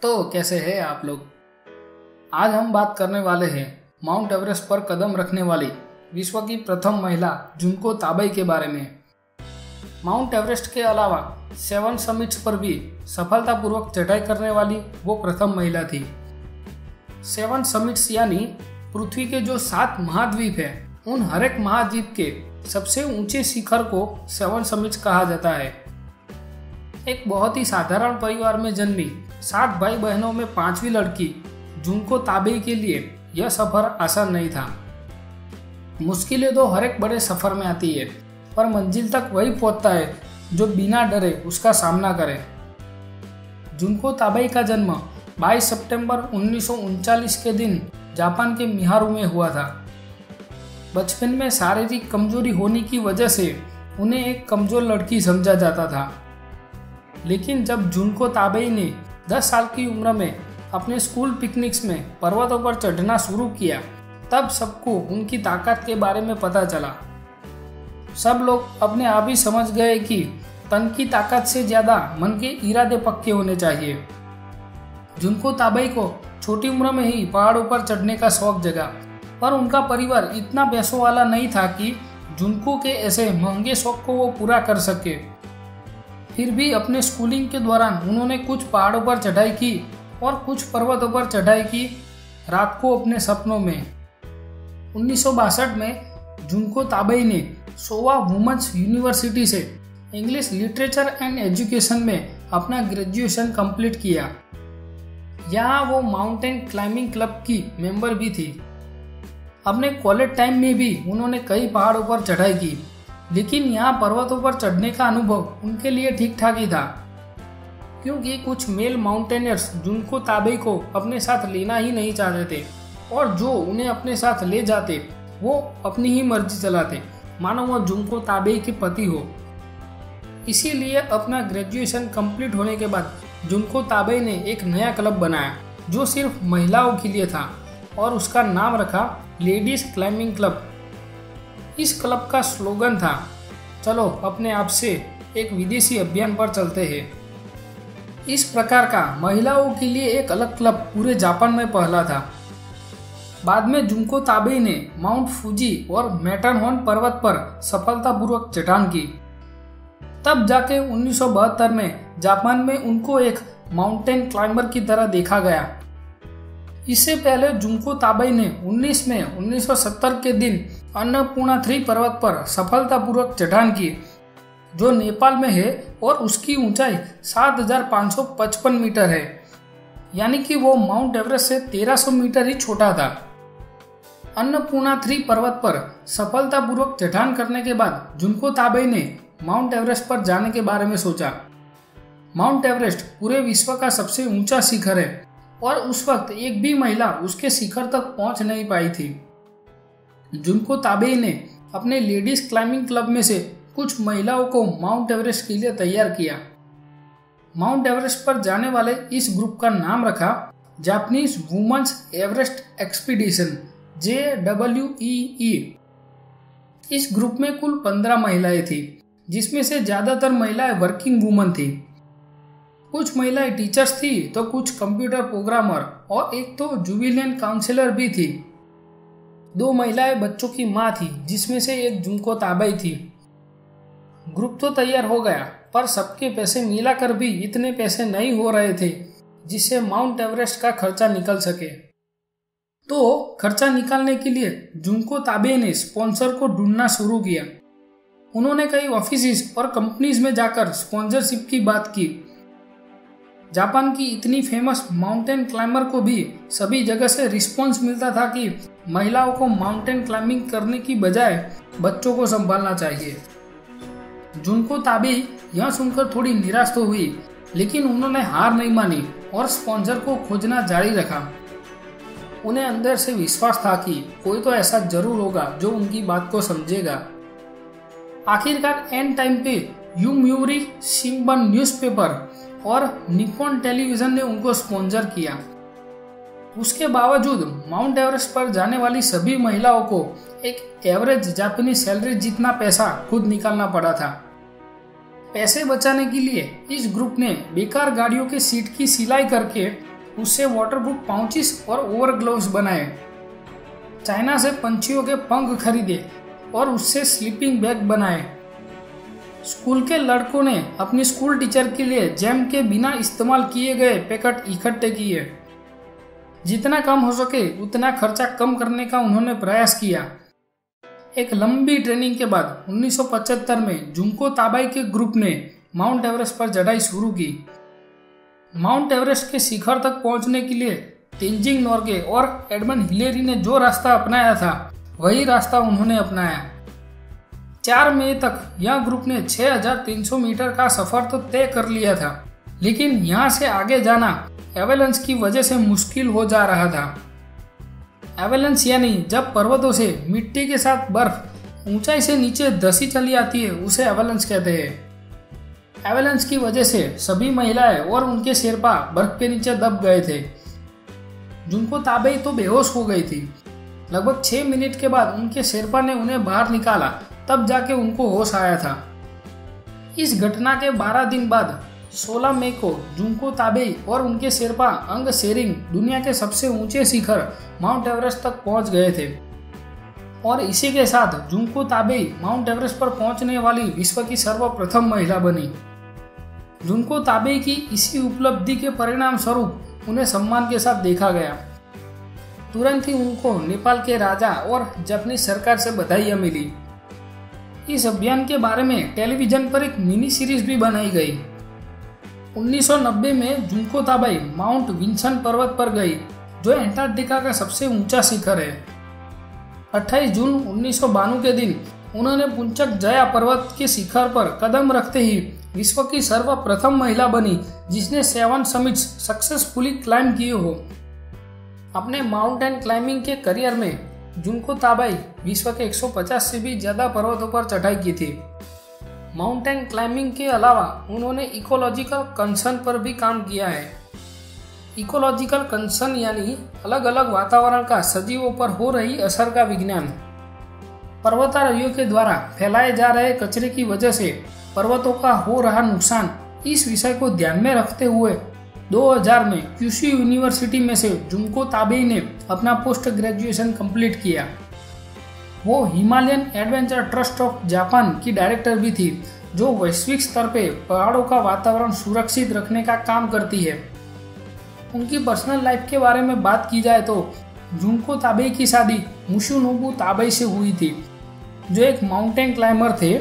तो कैसे हैं आप लोग। आज हम बात करने वाले हैं माउंट एवरेस्ट पर कदम रखने वाली विश्व की प्रथम महिला जुनको ताबेई के बारे में। माउंट एवरेस्ट के अलावा 7 समिट्स पर भी सफलतापूर्वक चढ़ाई करने वाली वो प्रथम महिला थी। 7 समिट्स यानी पृथ्वी के जो 7 महाद्वीप हैं, उन हर एक महाद्वीप के सबसे ऊंचे शिखर को 7 समिट्स कहा जाता है। एक बहुत ही साधारण परिवार में जन्मी 7 भाई बहनों में 5वीं लड़की जुनको ताबेई के लिए यह सफर आसान नहीं था। मुश्किलें तो हर एक बड़े सफर में आती है, पर मंजिल तक वही पहुंचता है जो बिना डरे उसका सामना करे। जुनको ताबेई का जन्म 22 सितंबर 1939 के दिन जापान के मिहारू में हुआ था। बचपन में शारीरिक कमजोरी होने की वजह से उन्हें एक कमजोर लड़की समझा जाता था, लेकिन जब जुनको ताबेई ने 10 साल की उम्र में अपने स्कूल पिकनिक्स में पर्वतों पर चढ़ना शुरू किया, तब सबको उनकी ताकत के बारे में पता चला। सब लोग अपने आप ही समझ गए कि तन की ताकत से ज्यादा मन के इरादे पक्के होने चाहिए। जुनको ताबेई को छोटी उम्र में ही पहाड़ों पर चढ़ने का शौक जगा, पर उनका परिवार इतना पैसों वाला नहीं था कि जुनको के ऐसे महंगे शौक को वो पूरा कर सके। फिर भी अपने स्कूलिंग के दौरान उन्होंने कुछ पहाड़ों पर चढ़ाई की और कुछ पर्वतों पर चढ़ाई की, रात को अपने सपनों में। 1962 में जुनको ताबेई ने शोवा वुमेन्स यूनिवर्सिटी से इंग्लिश लिटरेचर एंड एजुकेशन में अपना ग्रेजुएशन कंप्लीट किया। यहाँ वो माउंटेन क्लाइंबिंग क्लब की मेंबर भी थी। अपने कॉलेज टाइम में भी उन्होंने कई पहाड़ों पर चढ़ाई की, लेकिन यहाँ पर्वतों पर चढ़ने का अनुभव उनके लिए ठीक ठाक ही था, क्योंकि कुछ मेल माउंटेनियर्स जुनको ताबेई को अपने साथ लेना ही नहीं चाहते थे, और जो उन्हें अपने साथ ले जाते वो अपनी ही मर्जी चलाते, मानो वो जुनको ताबेई के पति हो। इसीलिए अपना ग्रेजुएशन कंप्लीट होने के बाद जुनको ताबेई ने एक नया क्लब बनाया जो सिर्फ महिलाओं के लिए था, और उसका नाम रखा लेडीज क्लाइंबिंग क्लब। इस क्लब का स्लोगन था, चलो अपने आप से एक विदेशी अभियान पर चलते हैं। इस प्रकार का महिलाओं के लिए एक अलग क्लब पूरे जापान में पहला था। बाद में जुनको ताबेई ने माउंट फूजी और मैटरहॉर्न पर्वत पर सफलतापूर्वक चढ़ाई की। तब जाके 1972 में जापान में उनको एक माउंटेन क्लाइंबर की तरह देखा गया। इससे पहले जुनको ताबेई ने 19 मई 1970 के दिन अन्नपूर्णा 3 पर्वत पर सफलतापूर्वक चढ़ाई की, जो नेपाल में है और उसकी ऊंचाई 7555 मीटर है, यानी कि वो माउंट एवरेस्ट से 1300 मीटर ही छोटा था। अन्नपूर्णा 3 पर्वत पर सफलतापूर्वक चढ़ाई करने के बाद जुनको ताबेई ने माउंट एवरेस्ट पर जाने के बारे में सोचा। माउंट एवरेस्ट पूरे विश्व का सबसे ऊंचा शिखर है, और उस वक्त एक भी महिला उसके शिखर तक पहुंच नहीं पाई थी। जुनको ताबेई ने अपने लेडीज क्लाइंबिंग क्लब में से कुछ महिलाओं को माउंट एवरेस्ट के लिए तैयार किया। माउंट एवरेस्ट पर जाने वाले इस ग्रुप का नाम रखा Japanese women's Everest expedition JWEE। इस ग्रुप में कुल 15 महिलाएं थी, जिसमें से ज्यादातर महिलाएं वर्किंग वुमन थी। कुछ महिलाएं टीचर्स थी तो कुछ कंप्यूटर प्रोग्रामर और एक तो जुबिलियन काउंसलर भी थी। 2 महिलाएं बच्चों की माँ थी, जिसमें से एक जुनको ताबेई थी। ग्रुप तो तैयार हो गया, पर सबके पैसे मिलाकर भी इतने पैसे नहीं हो रहे थे जिससे माउंट एवरेस्ट का खर्चा निकल सके। तो खर्चा निकालने के लिए जुनको ताबेई ने स्पॉन्सर को ढूंढना शुरू किया। उन्होंने कई ऑफिस और कंपनीज में जाकर स्पॉन्सरशिप की बात की। जापान की इतनी फेमस माउंटेन क्लाइंबर को भी सभी जगह से रिस्पॉन्स मिलता था कि महिलाओं को माउंटेन क्लाइंबिंग करने की बजाय बच्चों को संभालना चाहिए। जुनको ताबेई यह सुनकर थोड़ी निराश तो हुई, लेकिन उन्होंने हार नहीं मानी और स्पॉन्सर को खोजना जारी रखा। उन्हें अंदर से विश्वास था कि कोई तो ऐसा जरूर होगा जो उनकी बात को समझेगा। आखिरकार एंड टाइम पे यूम्यूरी शिंबन न्यूज़पेपर और निप्पॉन टेलीविजन ने उनको स्पॉन्सर किया। उसके बावजूद माउंट एवरेस्ट पर जाने वाली सभी महिलाओं को एक एवरेज जापानी सैलरी जितना पैसा खुद निकालना पड़ा था। पैसे बचाने के लिए इस ग्रुप ने बेकार गाड़ियों के सीट की सिलाई करके उससे वाटरप्रूफ पाउचेस और ओवर ग्लोव्स बनाए। चाइना से पंछियों के पंख खरीदे और उससे स्लीपिंग बैग बनाए। स्कूल के लड़कों ने अपनी स्कूल टीचर के लिए जैम के बिना इस्तेमाल किए गए पैकेट इकट्ठे किए। जितना कम हो सके उतना खर्चा कम करने का उन्होंने प्रयास किया। एक लंबी ट्रेनिंग के बाद 1975 में जुंको ताबाई के ग्रुप ने माउंट एवरेस्ट पर चढ़ाई शुरू की। माउंट एवरेस्ट के शिखर तक पहुंचने के लिए तेंजिंग नोर्गे और एडमंड हिलेरी ने जो रास्ता अपनाया था वही रास्ता उन्होंने अपनाया। 4 मई तक यह ग्रुप ने 6300 मीटर का सफर तो तय कर लिया था, लेकिन यहाँ से आगे जाना एवेलेंस की वजह से मुश्किल हो जा रहा था। एवेलेंस यानी जब पर्वतों से मिट्टी के साथ बर्फ ऊंचाई से नीचे धसी चली आती है, उसे एवेलेंस कहते हैं। एवेलेंस की वजह से सभी महिलाएं और उनके शेरपा बर्फ के नीचे दब गए थे। जुंको ताबेई तो बेहोश हो गई थी। लगभग 6 मिनट के बाद उनके शेरपा ने उन्हें बाहर निकाला, तब जाके उनको होश आया था। इस घटना के 12 दिन बाद 16 मई को जुंको ताबेई और उनके शेरपा अंग सेरिंग दुनिया के सबसे ऊंचे शिखर माउंट एवरेस्ट तक पहुंच गए थे और इसी के साथ जुंको ताबेई माउंट एवरेस्ट पर पहुंचने वाली विश्व की सर्वप्रथम महिला बनी। जुंको ताबेई की इसी उपलब्धि के परिणाम स्वरूप उन्हें सम्मान के साथ देखा गया। तुरंत ही उनको नेपाल के राजा और जापानीज सरकार से बधाइयां मिली। इस अभियान के बारे में टेलीविजन पर एक मिनी सीरीज भी बनाई गई। 1990 में जुंको ताबाई माउंट विंसन पर्वत पर गई, जो अंटार्कटिका का सबसे ऊंचा शिखर है। 28 जून 1992 के दिन उन्होंने पुंचक जया पर्वत के शिखर पर कदम रखते ही विश्व की सर्वप्रथम महिला बनी जिसने 7 समिट्स सक्सेसफुली क्लाइंब किए हो। अपने माउंटेन क्लाइंबिंग के करियर में जुंको ताबाई विश्व के 150 से भी ज्यादा पर्वतों पर चढ़ाई की थी। माउंटेन क्लाइंबिंग के अलावा उन्होंने इकोलॉजिकल कंसर्न पर भी काम किया है। इकोलॉजिकल कंसर्न यानी अलग अलग वातावरण का सजीवों पर हो रही असर का विज्ञान। पर्वतारोहियों के द्वारा फैलाए जा रहे कचरे की वजह से पर्वतों का हो रहा नुकसान, इस विषय को ध्यान में रखते हुए 2000 में क्यूशू यूनिवर्सिटी में से जुंको ताबेई ने अपना पोस्ट ग्रेजुएशन कंप्लीट किया। वो Himalayan Adventure Trust of Japan की डायरेक्टर भी थी, जो वैश्विक स्तर पे पहाड़ों का वातावरण सुरक्षित रखने का काम करती है। उनकी पर्सनल लाइफ के बारे में बात की जाए तो जुंको ताबेई की शादी मासानोबु ताबेई से हुई थी, जो एक माउंटेन क्लाइंबर थे।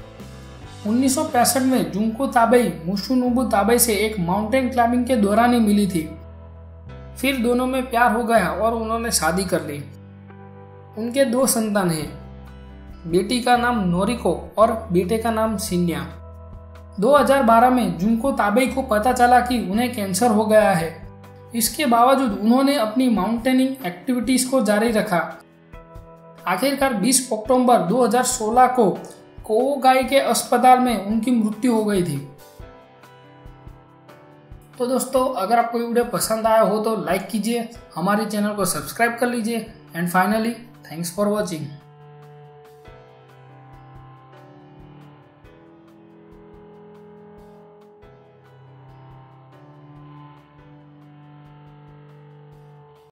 1965 में जुंको ताबेई मासानोबु ताबेई से एक माउंटेन क्लाइंबिंग के दौरान ही मिली थी। फिर दोनों में प्यार हो गया और उन्होंने शादी कर ली। उनके 2 संतान हैं, बेटी का नाम नोरिको और बेटे का नाम शिन्या। 2012 में जुंको ताबेई को पता चला कि उन्हें कैंसर हो गया है। इसके बावजूद उन्होंने अपनी माउंटेनिंग एक्टिविटीज को जारी रखा। आखिरकार 20 अक्टूबर 2016 को कोगाई के अस्पताल में उनकी मृत्यु हो गई थी। तो दोस्तों, अगर आपको वीडियो पसंद आया हो तो लाइक कीजिए, हमारे चैनल को सब्सक्राइब कर लीजिए and finally thanks for watching.